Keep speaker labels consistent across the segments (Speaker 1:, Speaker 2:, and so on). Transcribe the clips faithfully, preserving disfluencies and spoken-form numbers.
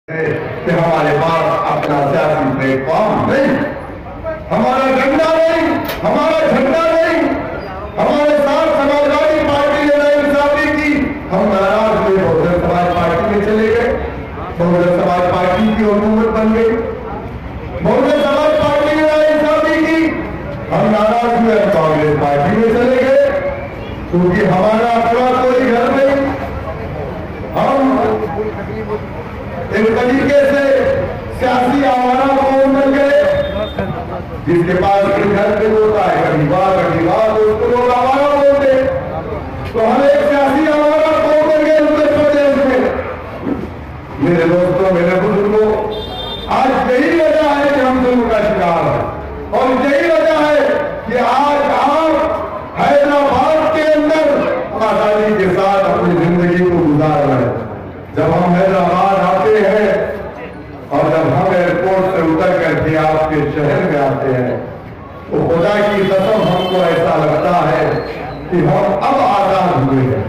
Speaker 1: कि हमारे पास अपना सियासी प्लेटफॉर्म नहीं, हमारा झंडा नहीं, हमारा झंडा नहीं, हमारे साथ समाजवादी पार्टी ने नाइंसाफी की, हम नाराज हुए, बहुजन समाज पार्टी में चले गए, बहुजन समाज पार्टी की हुकूमत बन गई। बहुजन समाज पार्टी ने नाइंसाफी की, हम नाराज हुए, कांग्रेस पार्टी में चले गए, क्योंकि हमारा अपना कोई घर नहीं। हम एक तरीके से सियासी आवारा कौन बन गए, जिसके पास घर पे होता है कभी बात कभी बात, उसको लोग आवारा बोलते। तो हम एक सियासी आवारा कौन बन गए उत्तर प्रदेश में। मेरे दोस्तों, मेरे बुजुर्गों, आज यही वजह है कि हम जुल्म का शिकार है, और यही वजह है कि आज आप हैदराबाद के अंदर आजादी के साथ अपनी जिंदगी को गुजार रहे हैं। जब हम हैदराबाद आते हैं और जब हम एयरपोर्ट से उतर करके आपके शहर में आते हैं, तो खुदा की कसम हमको ऐसा लगता है कि हम अब आजाद हुए हैं।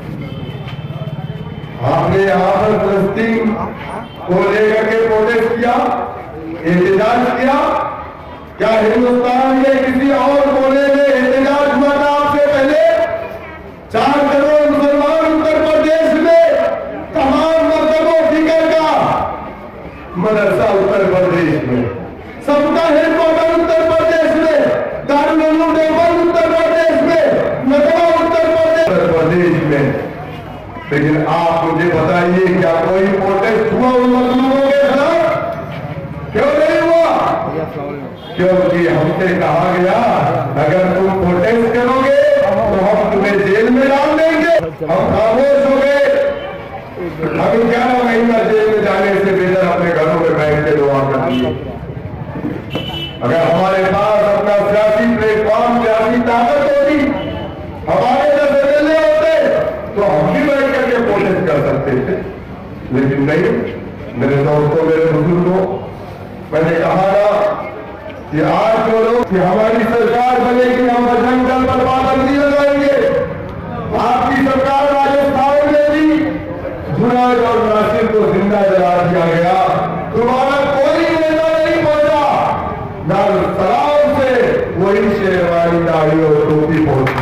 Speaker 1: आपने यहाँ पर फलस्तीन को लेकर के प्रोटेस्ट किया, एहतजाज किया। क्या हिंदुस्तान के किसी और कोने में एहतजाज हुआ था आपसे पहले? चार करोड़ मुसलमान उत्तर प्रदेश में तमाम मजहबों फिक्र का मदरसा उत्तर प्रदेश में, सबका हेडक्वार्टर उत्तर प्रदेश में, दारुल उलूम देवबंद उत्तर प्रदेश में, नदवा उत्तर प्रदेश प्रदेश में। लेकिन आप मुझे बताइए, क्या कोई प्रोटेस्ट हुआ उन मजलूमों के खिलाफ? क्यों नहीं हुआ? क्योंकि हमसे कहा गया अगर तुम प्रोटेस्ट करोगे तो हम तुम्हें जेल में डाल देंगे। हम खामोश हो गए। अभी ग्यारह महीना जेल में जाने से बेहतर अपने घरों में बैठ के दुआ कर दी। अगर हमारे पास अपना सियासी प्लेटफॉर्म, सियासी ताकत होती, हमारे जैसे एमएलए होते, तो हम भी बैठ करके प्रोटेस्ट कर सकते थे, लेकिन नहीं। मेरे दोस्तों, मेरे बुजुर्गों, मैंने कहा ना कि आज जो लोग कि हमारी सरकार बनेगी, हम बजरंग दल पर पाबंदी लगाएंगे। आपकी सरकार राजस्थान में भी जुनागढ़ और नासिर को जिंदा जला दिया गया, तुम्हारा कोई नेता नहीं पहुंचा। दारुल सलाम से वही शेरवानी दाढ़ी और टोपी पहुंची,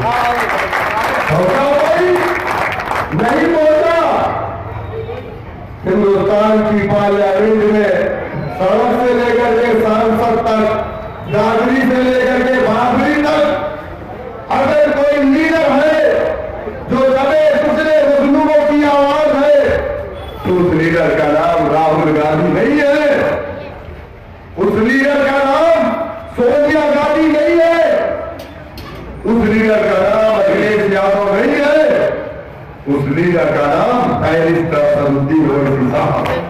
Speaker 1: कोई नहीं पहुंचा। हिंदुस्तान की पार्लियामेंट में सड़क से लेकर के सांसद तक, दादरी से लेकर के बाबरी तक, अगर कोई लीडर है जो दबे कुचले मजलूमों की आवाज है, तो उस लीडर का नाम राहुल गांधी नहीं है, उस लीडर का नाम सोनिया गांधी नहीं है, उस लीडर का नाम अखिलेश यादव नहीं है, उस लीडर का नाम बैरिस्टर असदुद्दीन ओवैसी साहब है।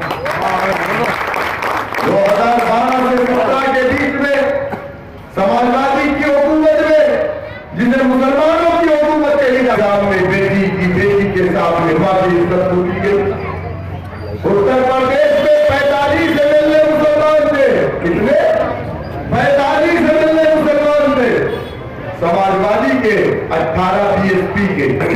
Speaker 1: दो हजार बारह से सत्रह के बीच में समाजवादी की हुकूमत में, जिन्हें मुसलमानों की हुकूमत के लिए सामने बेटी की बेटी के साथ निर्वाह की इज्जत की गई। उत्तर प्रदेश में पैंतालीस एमएलए मुसलमान थे। कितने? पैंतालीस एमएलए मुसलमान थे। समाजवादी के अठारह बीएसपी के।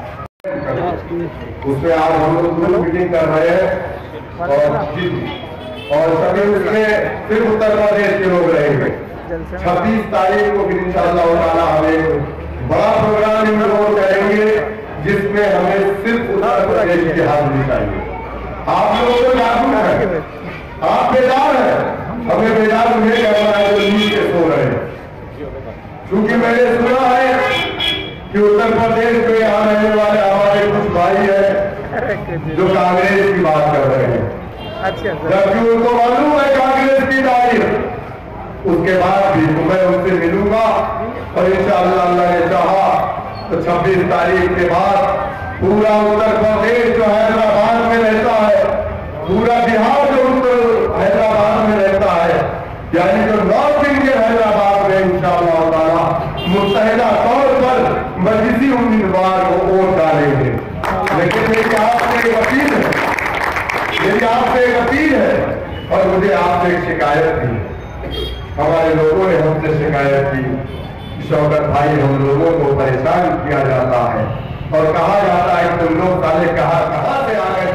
Speaker 1: उसमें आज हम लोग मीटिंग कर रहे हैं, और और सभी उसमें सिर्फ उत्तर प्रदेश के लोग रहेंगे। छब्बीस तारीख को इंशाअल्लाह ताला हम एक बड़ा प्रोग्राम इनरोल करेंगे, जिसमें हमें सिर्फ उत्तर प्रदेश की हाजिरी चाहिए। आप लोग तो जागरूक हैं, आप बेदार हैं, हमें बेदार उन्हें करना है जो नींद से सो रहे हैं। क्योंकि मैंने सुना है कि उत्तर प्रदेश में यहाँ रहने वाले हमारे कुछ भाई हैं जो कांग्रेस की बात कर रहे हैं, जबकि उनको मालूम है कांग्रेस की तारीख। उसके बाद भी तो मैं उनसे मिलूंगा, और इंशाअल्लाह अल्लाह ने चाहा तो छब्बीस तारीख के बाद पूरा उत्तर प्रदेश जो हैदराबाद में रहता है, पूरा बिहार जो उत्तर हैदराबाद में रहता है, यानी जो नॉर्थ इंडियन हैदराबाद में इंशाअल्लाह ताला मुत्तहिदा तौर पर मजलिसी उम्मीदवार को वोट डालेंगे। लेकिन मेरी आपसे एक अपील है, मेरी आपसे एक अपील है, और मुझे आपसे एक शिकायत थी। हमारे लोगों ने हमसे शिकायत की, शौकत भाई हम लोगों को परेशान किया जाता है और कहा जाता है तुम लोग साले कहां कहां से आकर के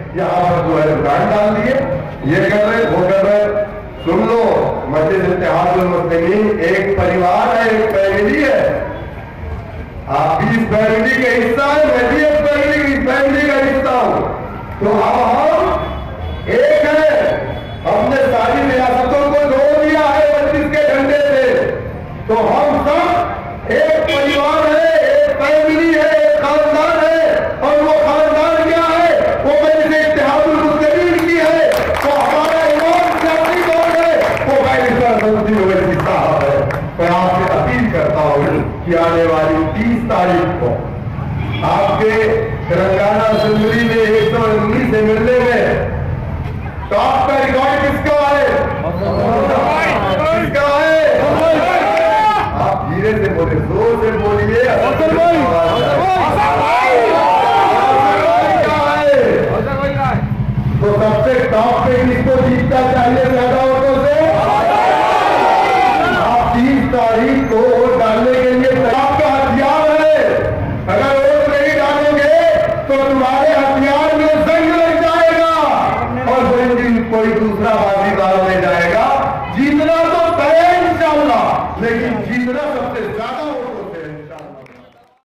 Speaker 1: यहाँ पर जो है दुकान डाल दिए, ये कर रहे वो कर रहे। सुन लो, मस्जिद इत्तेहादुल मुस्लिमीन एक परिवार है, एक फैमिली है। आप भी इस फैमिली का हिस्सा है, मैं भी इस फैमिली की फैमिली का हिस्सा हूं। तो अब हम एक है, हमने सारी रियासतों को जोड़ दिया है बत्तीस के झंडे से। तो हम सब एक परिवार है, एक फैमिली है, एक खानदान है। और वो खानदान क्या है? वो मजलिस इत्तेहादुल मुस्लिमीन की है। वो हमारा इमाम सियासी कौन है? वो बैरिस्टर सऊदी ओवैसी साहब है। मैं आपसे अपील करता हूँ कि आने वाली तीस तारीख को आपके तेलंगाना असेंबली में एक सौ उन्नीस से मिलने में तो आपका रिकॉर्ड किसका है? किसका है? आप धीरे से बोले, जोर से बोलिए। तो सबसे टॉप पे किसको जीतना चाहिए ज्यादा वोटों से? आप तीस तारीख को वोट डालने के लिए आपका हथियार है। अगर वोट नहीं डालोगे तो तुम्हारे